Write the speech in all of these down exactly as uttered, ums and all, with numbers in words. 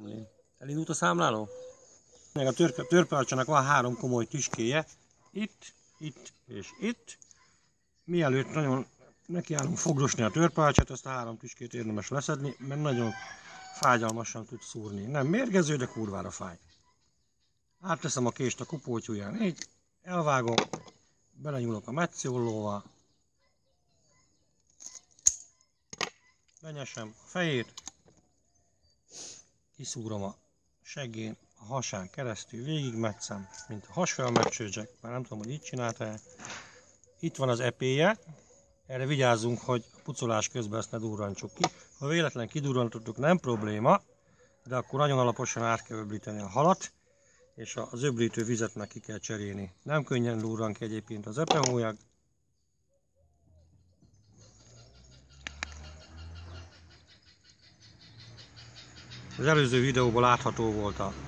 számolni. Elindult a számláló? Meg a törpe, törpealcsának van három komoly tüskéje. Itt, itt és itt. Mielőtt nagyon nekiállunk fogdosni a törpealcsát, azt a három tüskét érdemes leszedni, mert nagyon fájdalmasan tud szúrni. Nem mérgező, de kurvára fáj. Átteszem a kést a kupótyúján, így elvágom, belenyúlok a metsziollóval, benyesem a fejét, kiszúrom a seggén, a hasán keresztül, végigmetszem, mint a hasfejmeccsőzsek, már nem tudom, hogy így csinálta-e. Itt van az epéje, erre vigyázzunk, hogy a pucolás közben ezt ne durrantsuk ki. Ha véletlen kidurrantottuk, nem probléma, de akkor nagyon alaposan át kell öblíteni a halat, és az öblítő vizet meg ki kell cserélni. Nem könnyen durran ki egyébként az epehólyag. Az előző videóban látható volt a,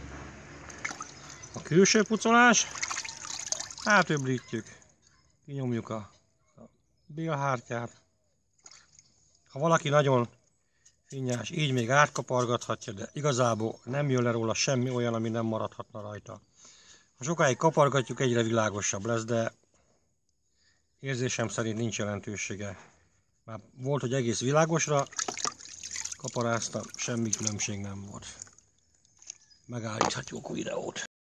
a külső pucolás. Átöblítjük, kinyomjuk a, a bélhártyát. Ha valaki nagyon finnyás, így még átkapargathatja, de igazából nem jön le róla semmi olyan, ami nem maradhatna rajta. Ha sokáig kapargatjuk, egyre világosabb lesz, de érzésem szerint nincs jelentősége. Már volt, hogy egész világosra kaparáztam, semmi különbség nem volt. Megállíthatjuk a videót.